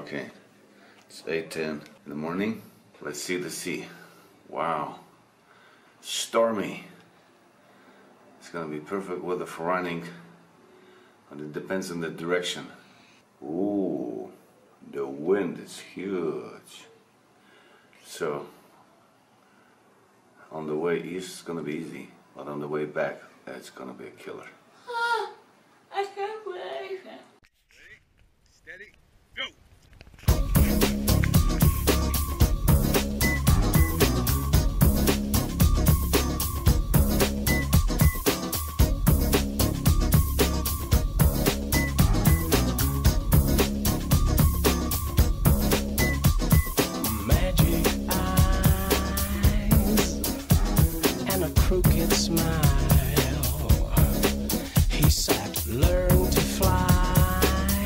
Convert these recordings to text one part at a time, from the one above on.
Okay, it's 8:10 in the morning. Let's see the sea. Wow, stormy. It's gonna be perfect weather for running, but it depends on the direction. Ooh, the wind is huge. So on the way east it's gonna be easy, but on the way back it's gonna be a killer. I can't believe it. Ready, steady, go! Magic eyes and a crooked smile. He said, learn to fly,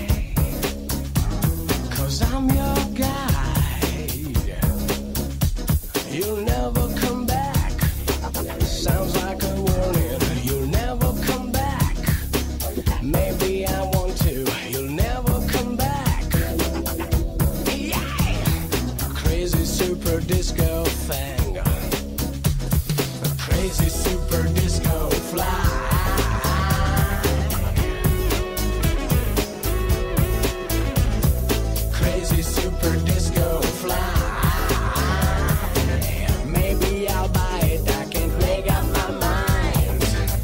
'cause I'm your guide. You'll never come back. Sounds like a warning. You'll never come back. Maybe I want to. You'll never come back. Yeah! Crazy super disco thing. Crazy super disco fly. Crazy super disco fly. Maybe I'll buy it, I can't make up my mind.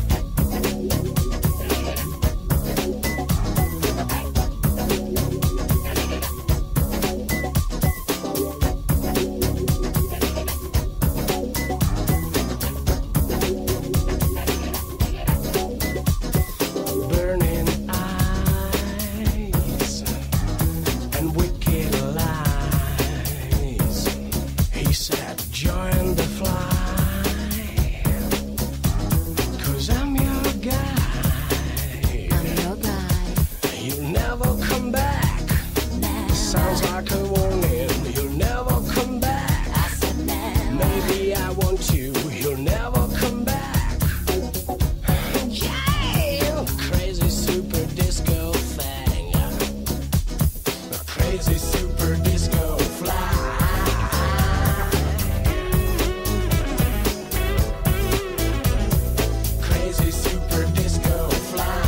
Burning eyes and wicked lies. He said, join the fly, 'cause I'm your guy. I'm your guy. You'll never come back. Sounds like a warning. You'll never come back. I said never. Maybe I want you. You'll never come back. Yeah! Crazy super disco thing. Crazy super disco fly. Crazy super disco fly.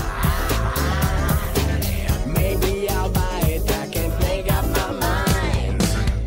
Maybe I'll buy it. I can't make up my mind.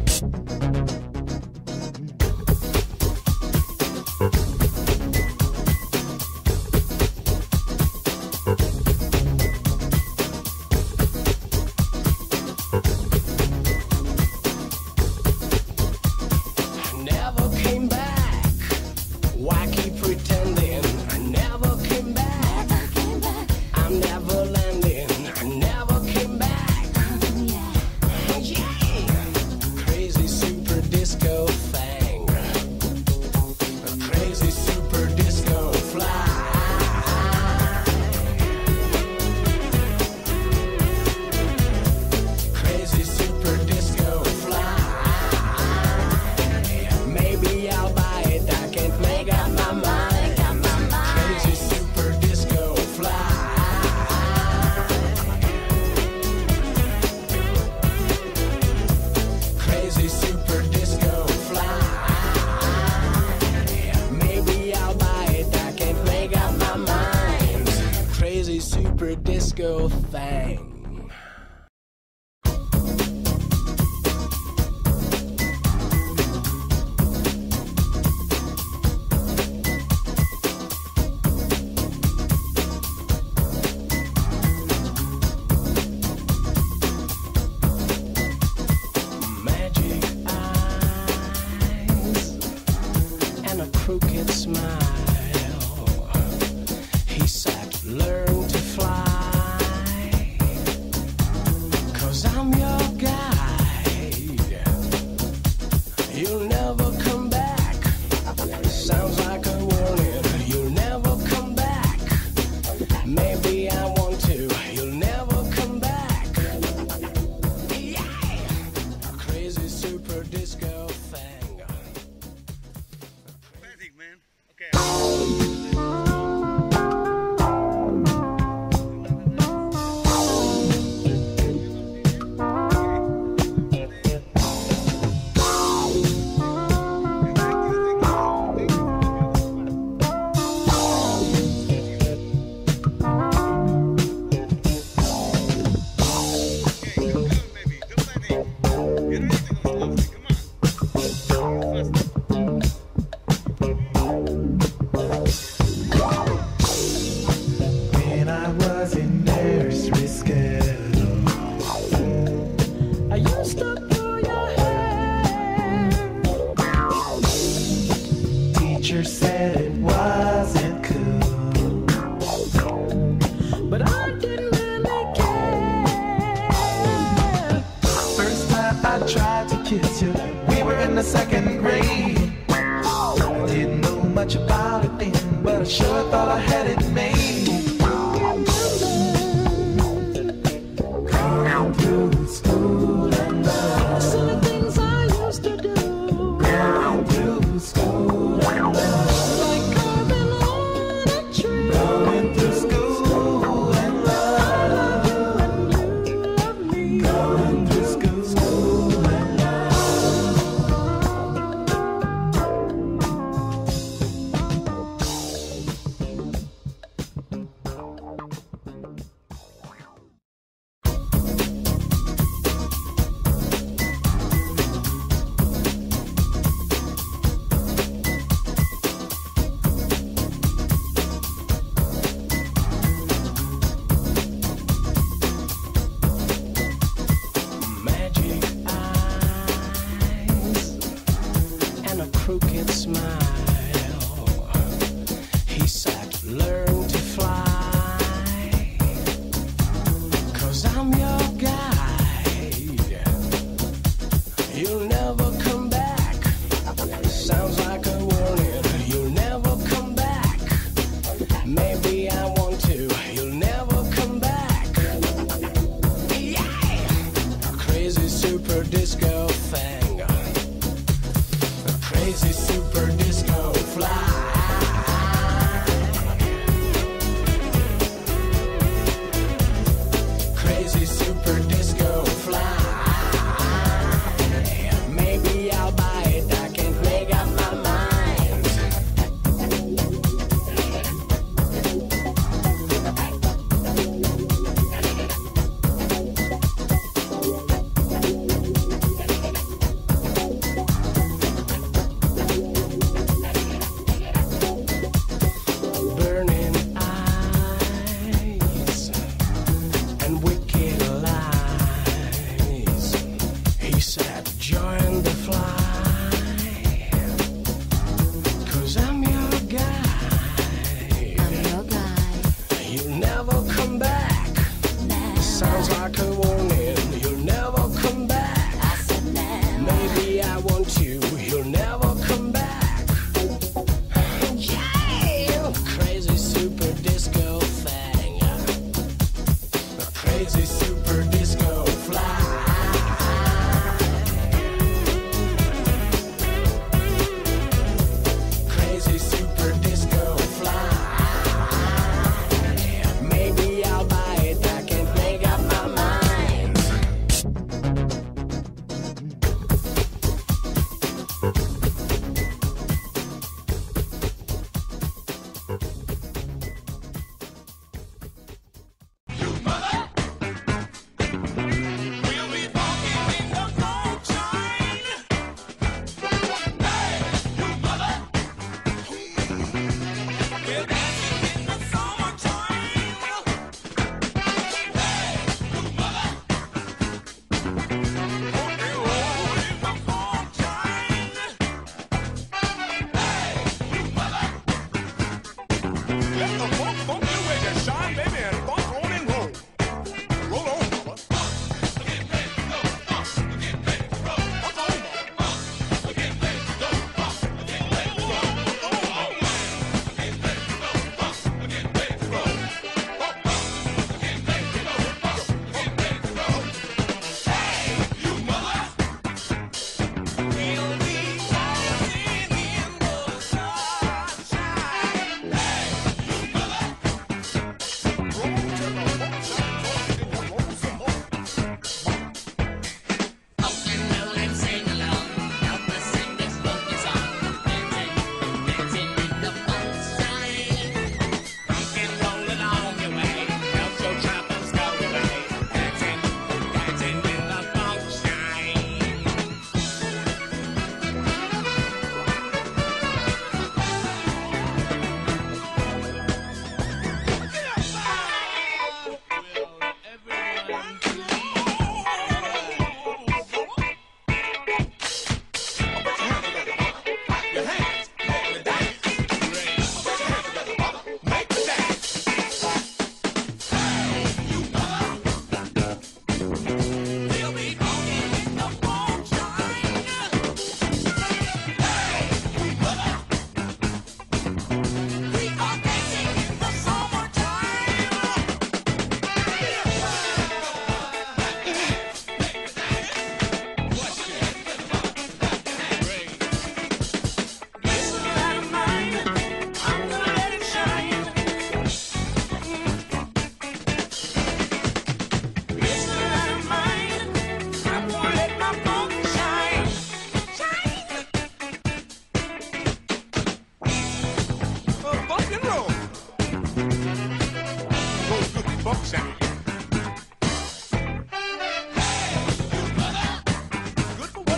Never came back. Why keep pretending? I never came back. Never came back. I'm never landing. I never came back. Yeah. Yeah. Crazy super disco thing. Crazy super disco fly. Crazy super disco fly. Maybe I'll buy it. I can't make up my mind. Crazy super disco fly. Crazy super disco fly. Maybe I'll buy it. I can't make up my mind. Crazy super disco thing. Magic eyes and a crooked smile. He said, learn to fly, 'cause I'm your guide. You'll never come back. Sounds like a warning. You'll never come back. Maybe I want to. You'll never come back. Yeah! Crazy super disco thing. Classic, man. Okay. supposed to pull your hair. Teacher said it wasn't cool, but I didn't really care. First time I tried to kiss you, we were in the second grade. I didn't know much about it then, but I sure thought I had it made. Going through school and love, silly things I used to do. Going through school and love, like carving on a tree. Going through school and love, I love you and you love me. Going through school and magic eyes and a crooked smile. He said, learn to fly, 'cause I'm your guide. You'll never come back. Sounds like a warning. You'll never come back. Maybe I want to. You'll never come back. Yeah! Crazy super disco thing. Crazy super disco fly. Crazy super disco fly. Maybe I'll buy it. I can't make up my mind.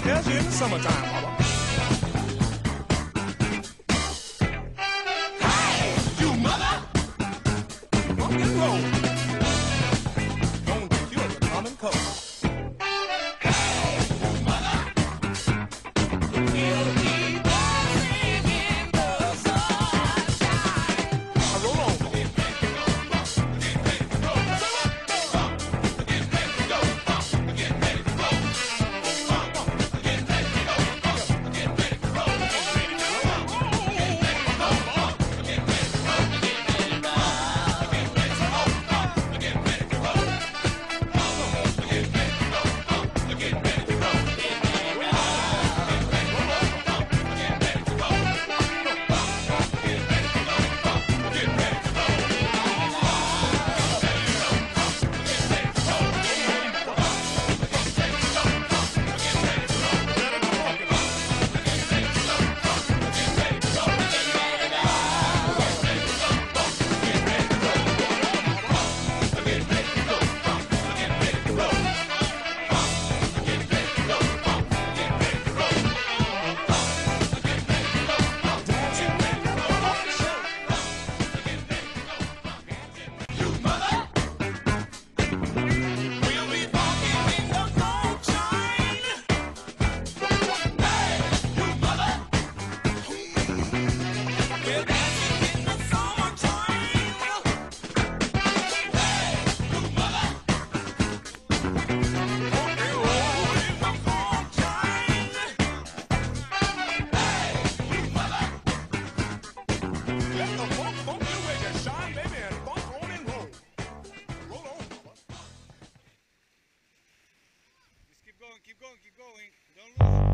As in the summertime, mama. Hey, you mother! Rock and roll. Don't cure the common cold. Keep going, keep going. Don't lose.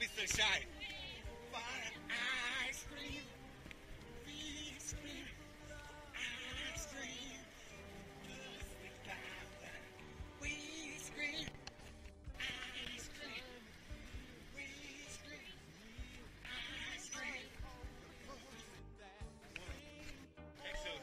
Mr. Shy. For ice cream, we scream, ice cream. Just the power. We scream, ice cream. We scream, ice cream. Excellent.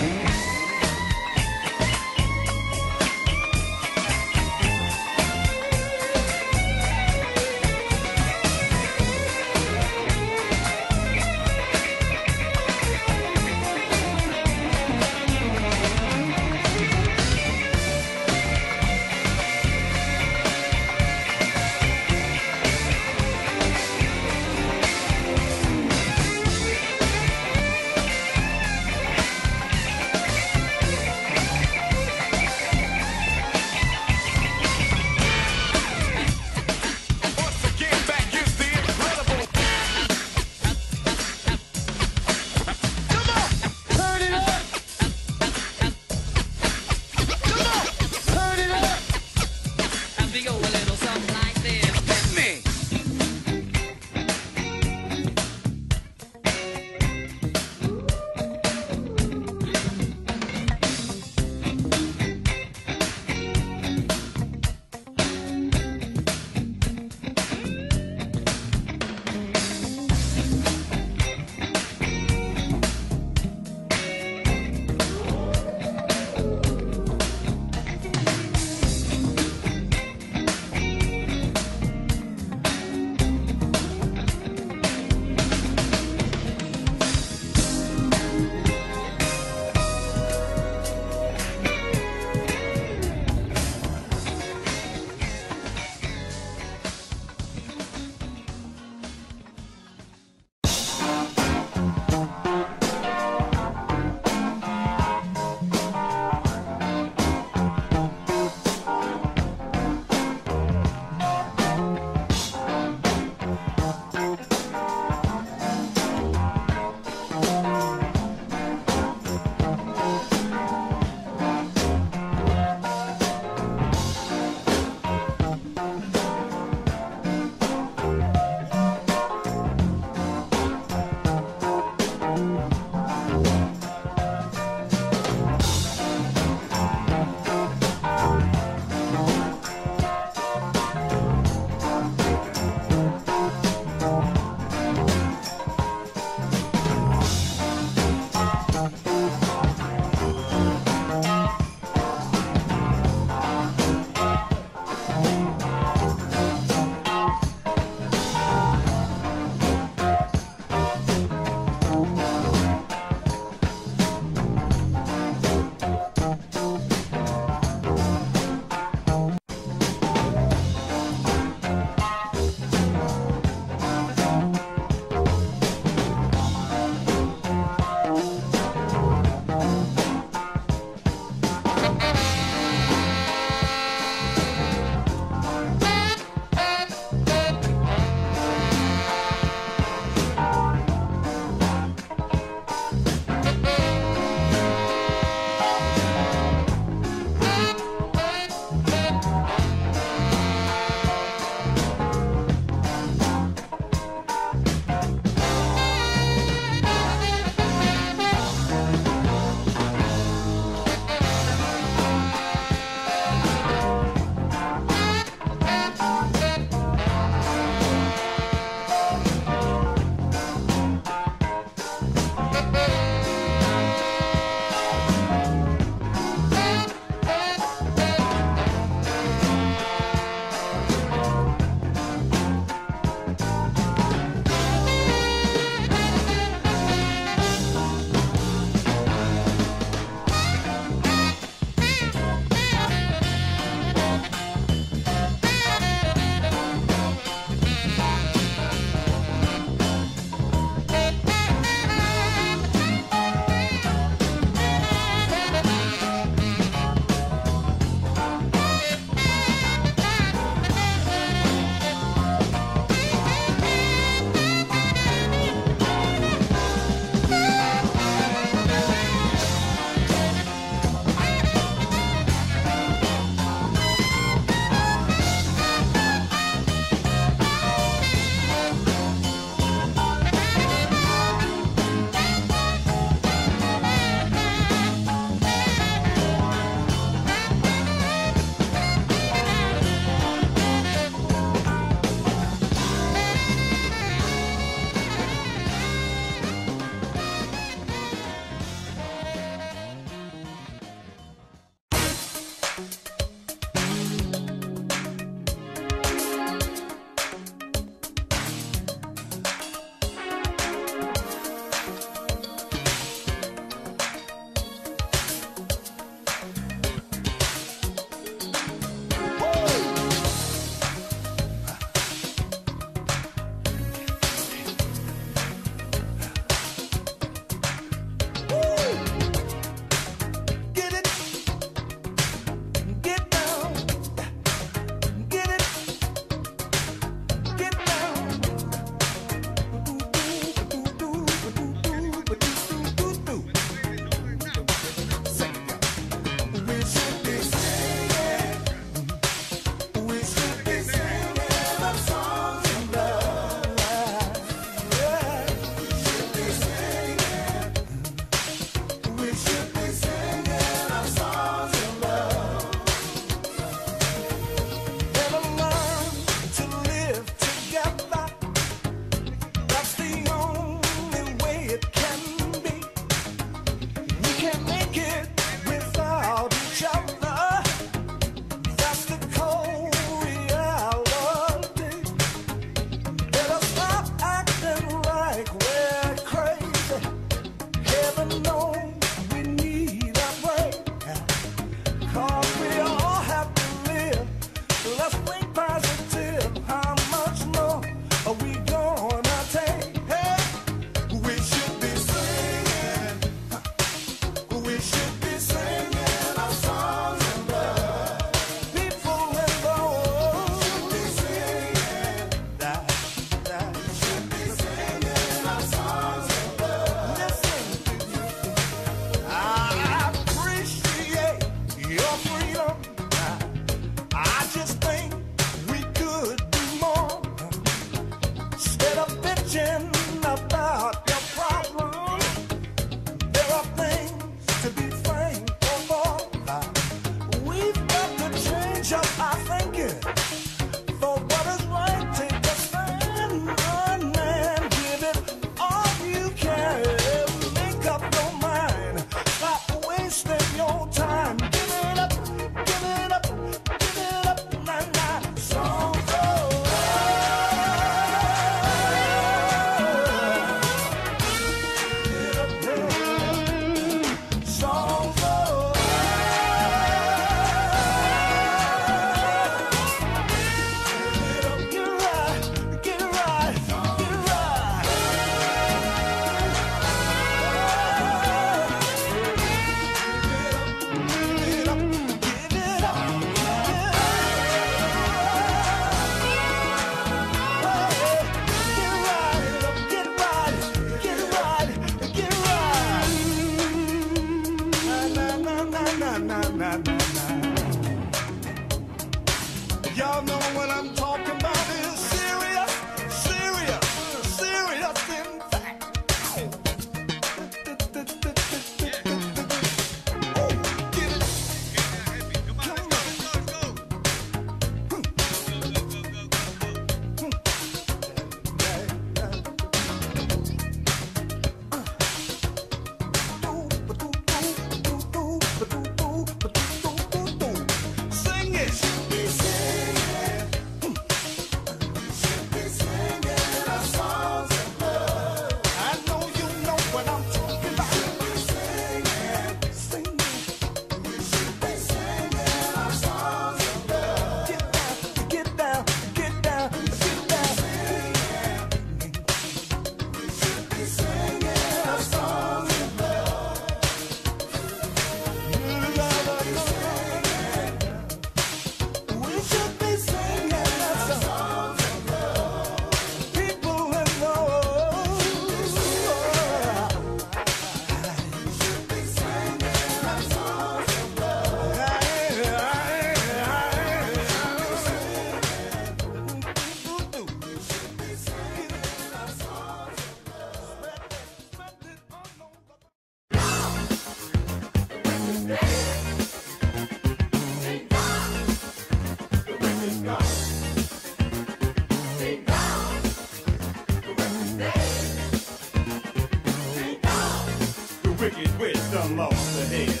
done lost the head.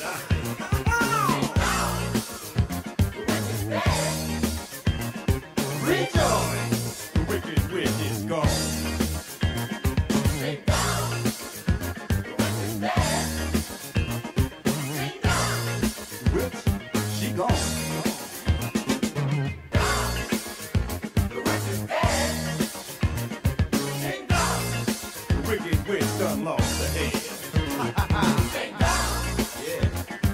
Rejoice, the wicked witch is gone. The witch, she gone. The wicked witch done lost the head. Yeah.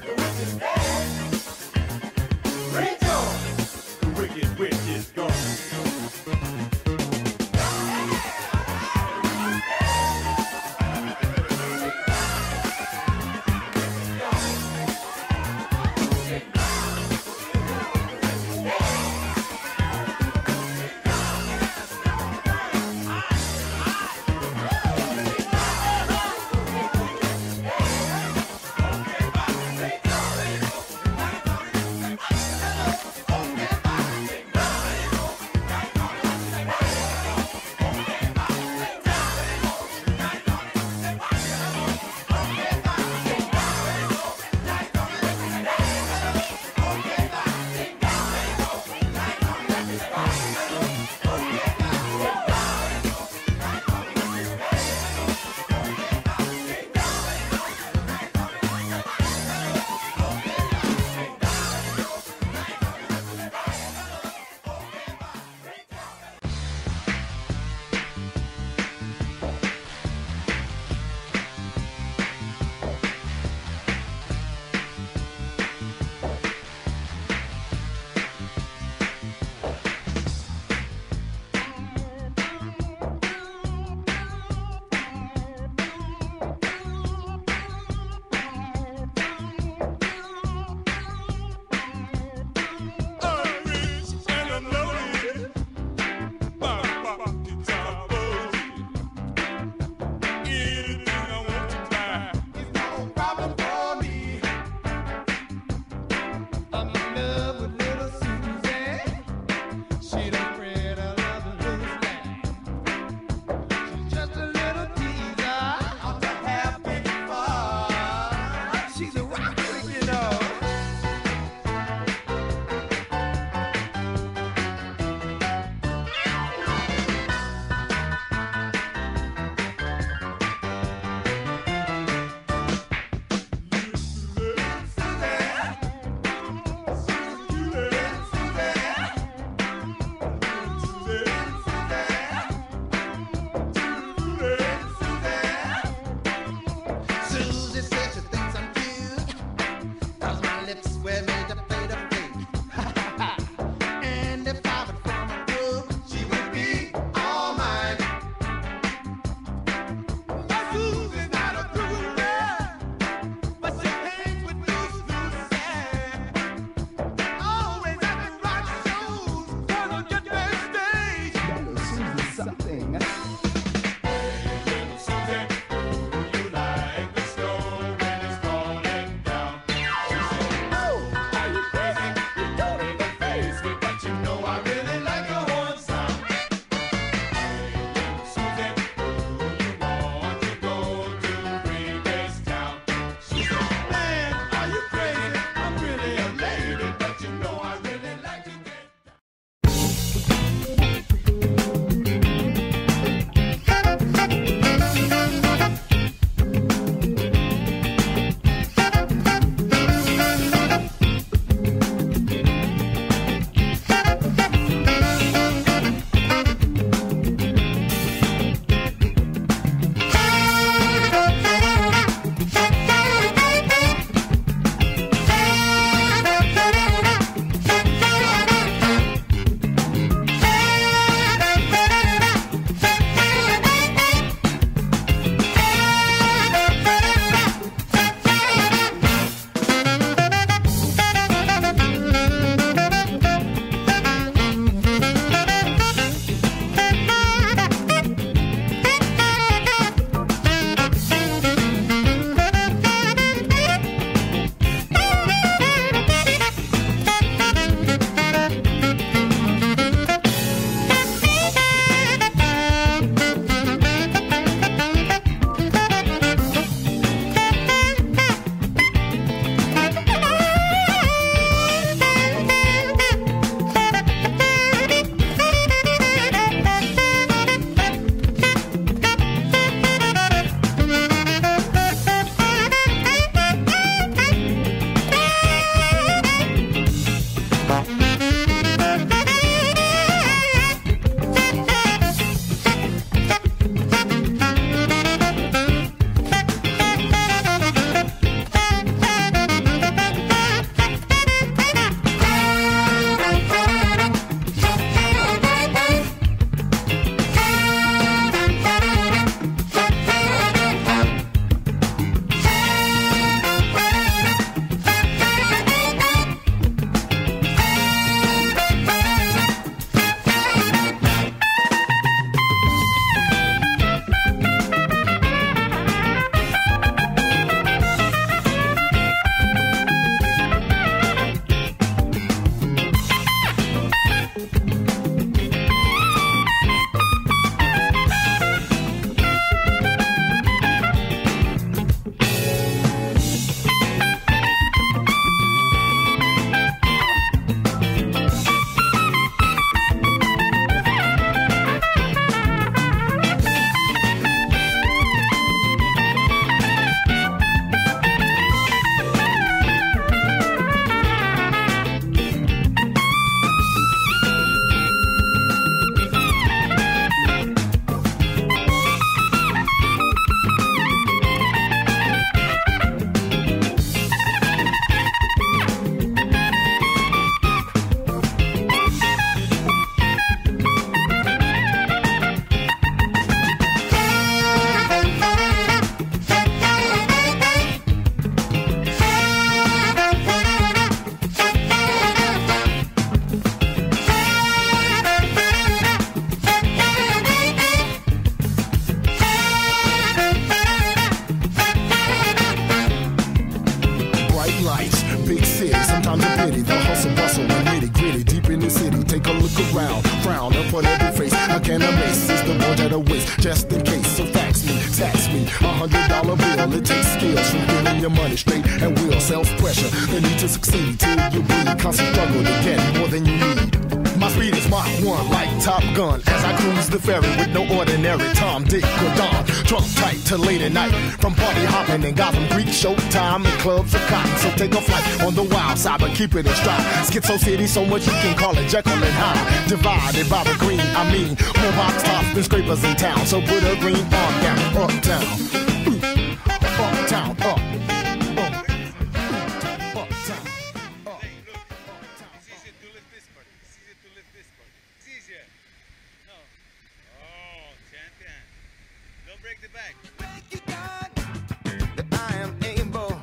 round, frown upon every face. I can't amaze, it's the boy that'll waste, just in case. So fax me, tax me, $100 bill. It takes skills from getting your money straight and will. Self-pressure, the need to succeed till you bleed. Constant struggle to get more than you need. My speed is Mach 1, like Top Gun, as I cruise the ferry with no ordinary Tom, Dick, or Don. Drunk tight till late at night, from party hopping and Gotham Greek showtime and clubs of cotton. So take a flight on the wild side, but keep it in stride. Schizo City, so much you can call it Jekyll and Hyde. Divided by the green, I mean, more box tops than scrapers in town. So put a green arm down, uptown, uptown, up. Break the back. Thank you, God, that I am able.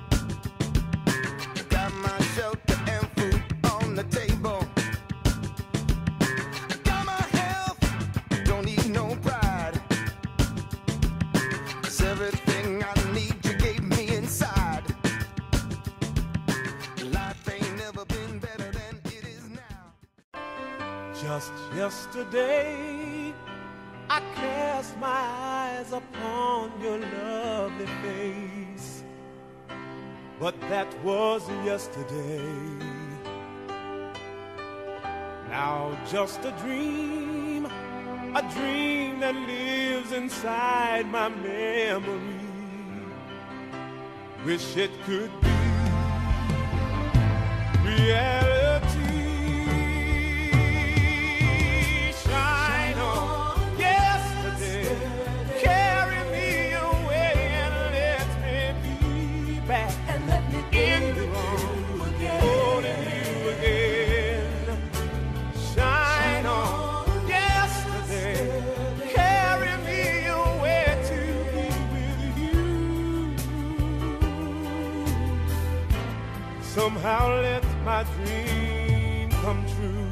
Got my shelter and food on the table. Got my health, don't need no pride. 'Cause everything I need you gave me inside. Life ain't never been better than it is now. Just yesterday, I cast my eyes upon your lovely face, but that was yesterday. Now just a dream that lives inside my memory. Wish it could be reality. Somehow let my dream come true.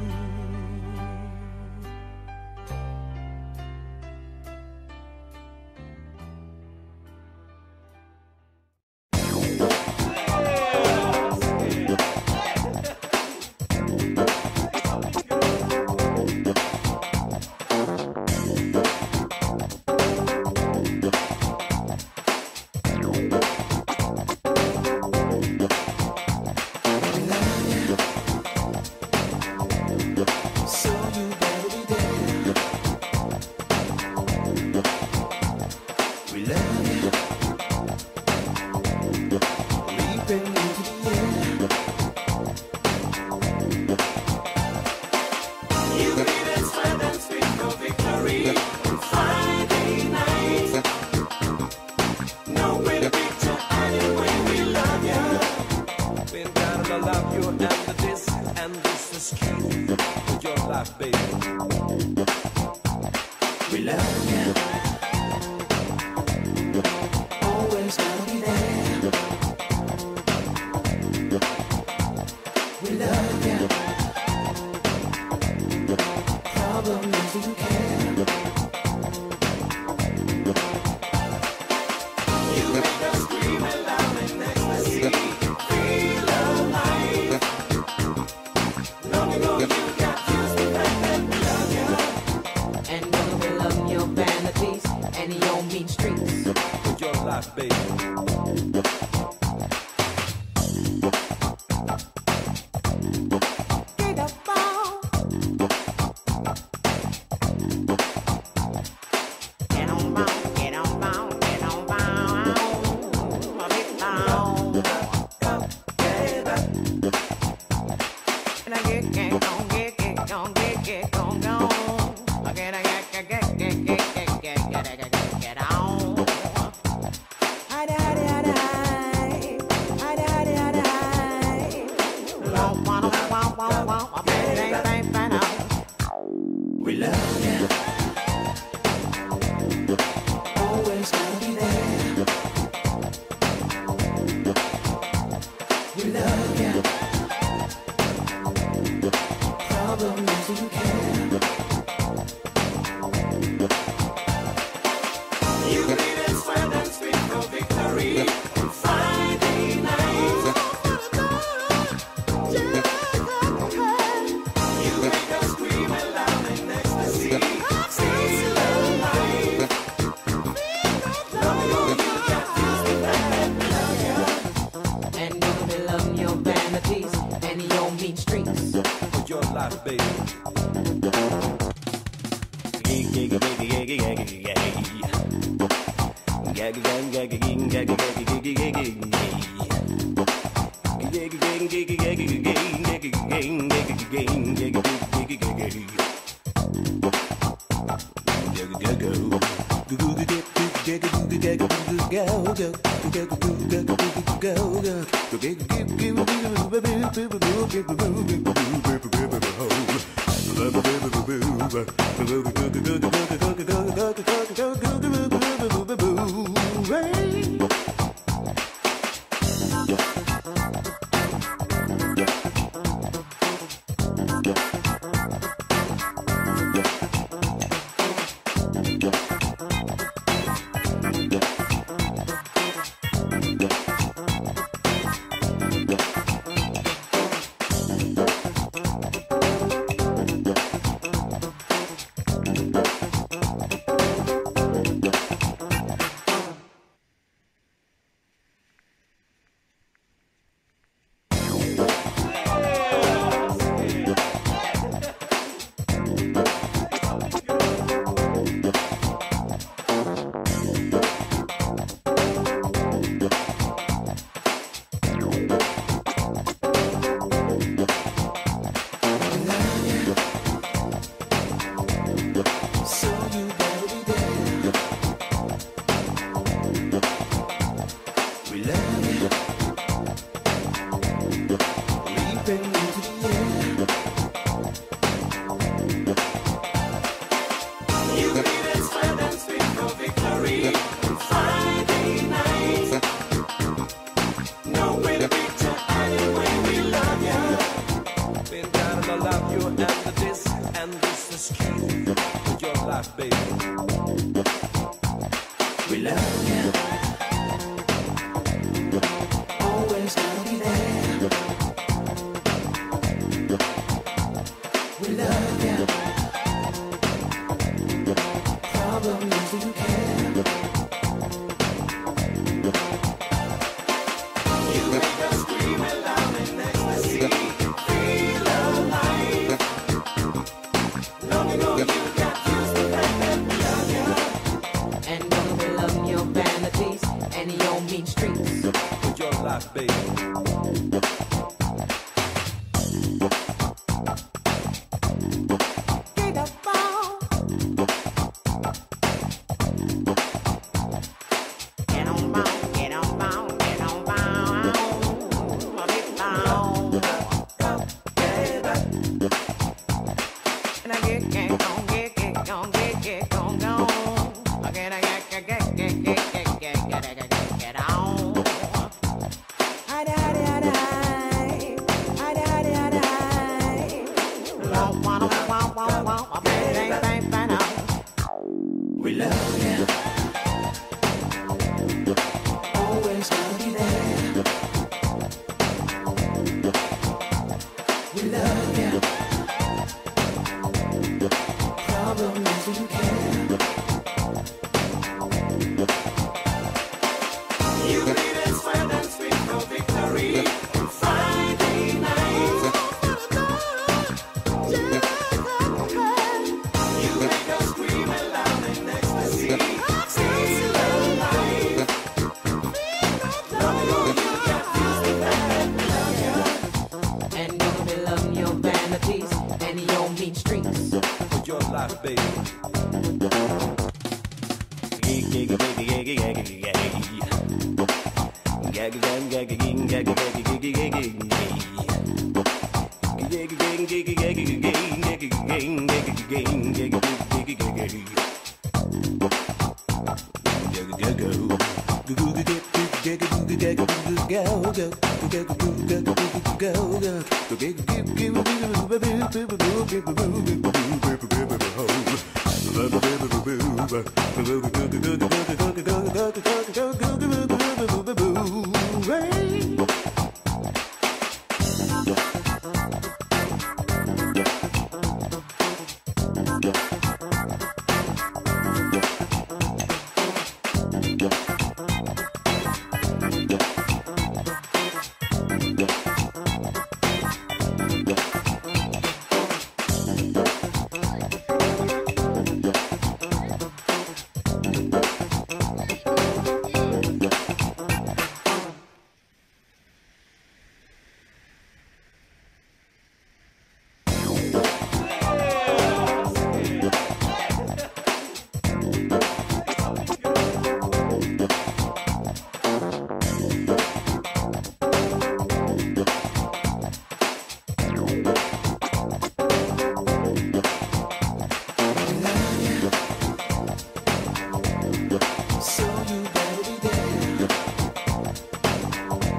life, baby.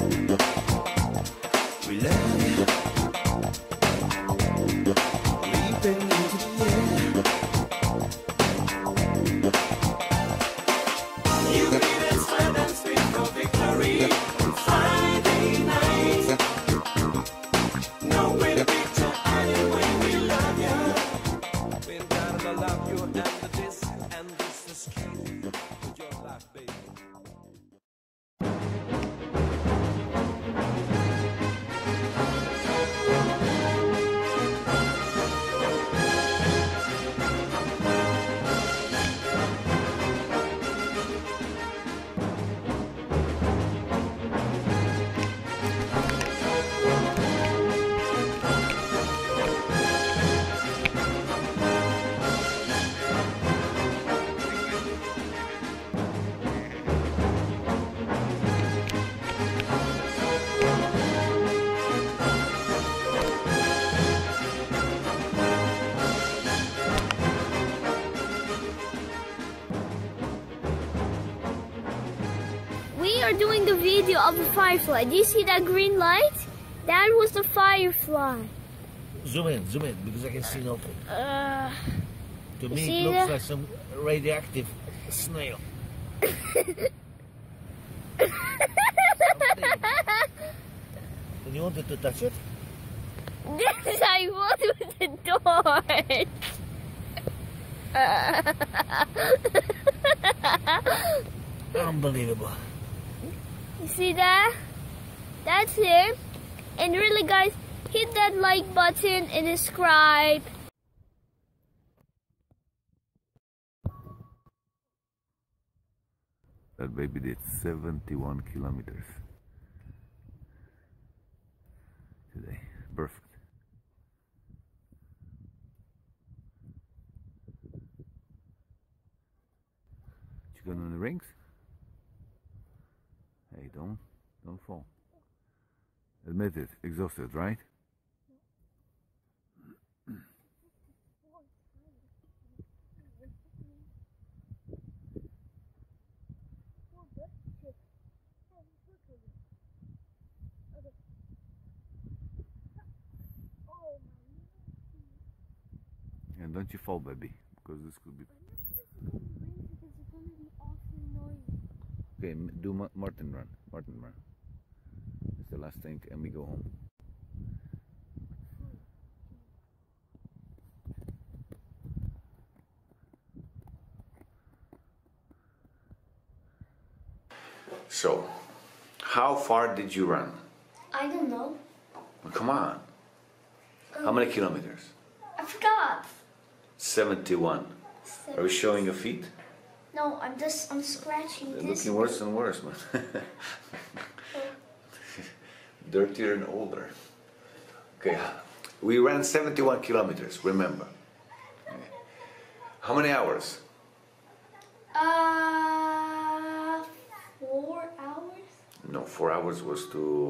We love you. Leaping into the air. You give us strength and speak for victory. Friday night. No greater picture anyway. We love you. We're gonna love you and this is true. With your life, baby. We are doing a video of a firefly. Do you see that green light? That was the firefly. Zoom in, because I can see nothing. To me, see it looks that? like some radioactive snail. And you wanted to touch it? Yes, I was with the door. Unbelievable. You see that? That's it. And really, guys, hit that like button and subscribe. That baby did 71 kilometers today. Perfect. You going on the rings? Hey, don't fall. Admit it, exhausted, right? And don't you fall, baby, because this could be. Okay, do Martin run. It's the last thing, and we go home. So, how far did you run? I don't know. Well, come on. How many kilometers? I forgot. 71. Are you showing your feet? No, I'm scratching They're this. looking worse and worse, man. Dirtier and older. Okay, we ran 71 kilometers, remember. Okay. How many hours? 4 hours? No, 4 hours was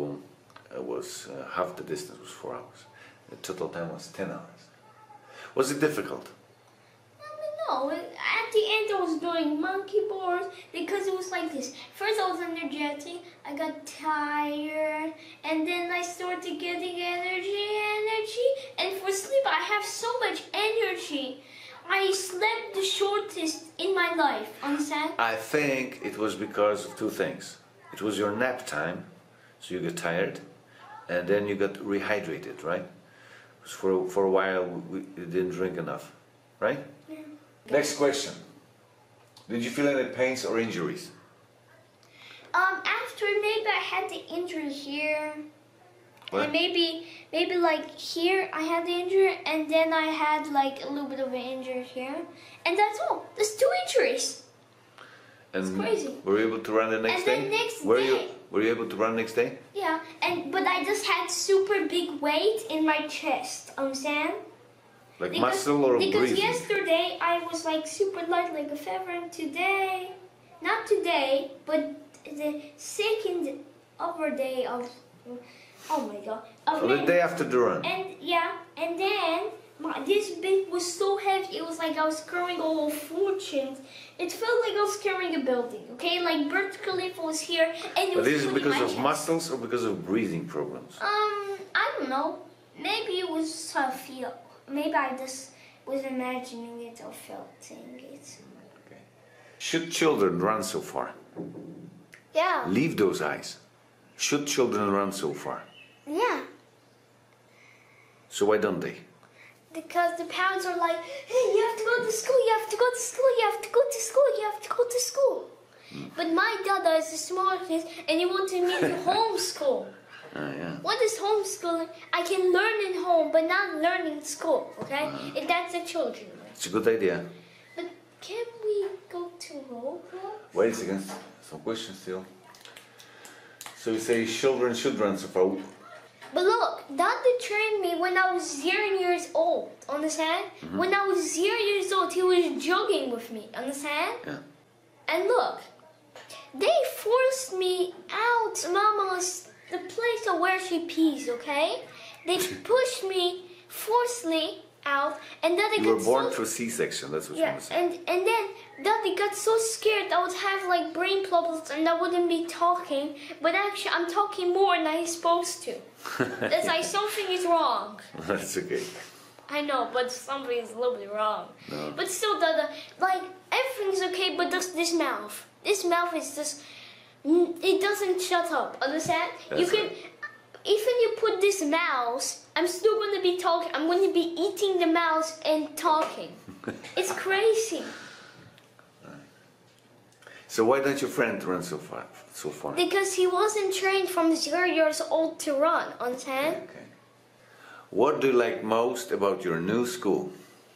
half the distance was 4 hours. The total time was 10 hours. Was it difficult? No, at the end I was doing monkey bars because it was like this. First I was energetic, I got tired, and then I started getting energy, and for sleep I have so much energy. I slept the shortest in my life, understand? I think it was because of two things. It was your nap time, so you got tired, and then you got rehydrated, right? For a while we didn't drink enough, right? Yeah. Next question. Did you feel any pains or injuries? After maybe I had the injury here, What? and maybe like here I had the injury, and then I had like a little bit of an injury here, and that's all. There's 2 injuries. And It's crazy. were you able to run the next And day? then next were day- you able to run next day? Yeah, but I just had super big weight in my chest, understand? Like muscle or because breathing? yesterday I was like super light like a feather, and today, not today, but the second other day of, oh my god. Oh, the day after the run. And yeah, and then this bit was so heavy. It was like I was carrying a whole fortune. It felt like I was carrying a building. Okay, like Burj Khalifa was here, and it But was is it putting because my of chest. muscles or because of breathing problems? I don't know. Maybe it was a feel. Maybe I just was imagining it or felting it. Okay. Should children run so far? Yeah. Leave those eyes. Should children run so far? Yeah. So why don't they? Because the parents are like, hey, you have to go to school, you have to go to school, you have to go to school, you have to go to school. But my dada is the smartest and he wanted me to homeschool. Yeah. What is homeschooling? I can learn in home, but not learn in school, okay? And that's the children. It's a good idea. But can we go to Roblox? Wait a second. Some questions still. So you say children should run so far. But look, Dada trained me when I was 0 years old, understand? When I was 0 years old, he was jogging with me, understand? Yeah. And look, they forced me out Mama's, the place of where she pees, okay? They pushed me forcefully out, and then You were born through C-section, that's what you yeah, want to say. and then Daddy got so scared I would have like brain problems and I wouldn't be talking. But actually, I'm talking more than I'm supposed to. That's like something is wrong. That's okay. I know, but something is a little bit wrong. No. But still, Dada, like everything's okay. But just this mouth. This mouth is just. It doesn't shut up. Understand? That's You can. right. Even you put this mouse, I'm still going to be talking. I'm going to be eating the mouse and talking. It's crazy. So why don't your friend run so far? Because he wasn't trained from 0 years old to run, understand? Okay. What do you like most about your new school?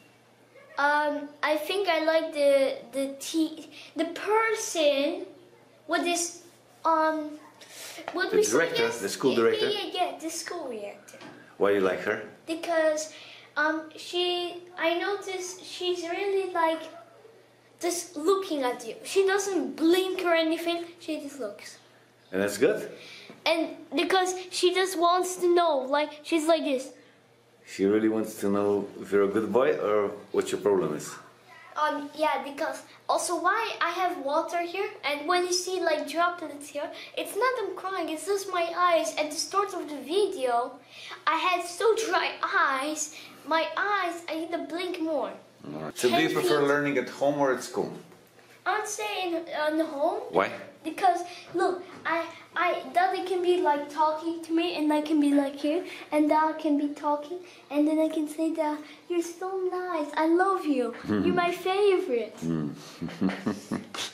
I think I like the person with this what The we said director, yes- the school director? Yeah, the school director. Why you like her? Because I noticed she's really like just looking at you. She doesn't blink or anything. She just looks. And that's good? And because she just wants to know, like she's like this. She really wants to know if you're a good boy or what your problem is. Yeah, because also why I have water here, and when you see like droplets here, it's not I'm crying, it's just my eyes. At the start of the video, I had so dry eyes, my eyes, I need to blink more. So do you prefer learning at home or at school? I'd say in home. Why? Because look, Daddy can be like talking to me, and I can be like here, and Dad can be talking, and then I can say, Dad, you're so nice, I love you, you're my favorite.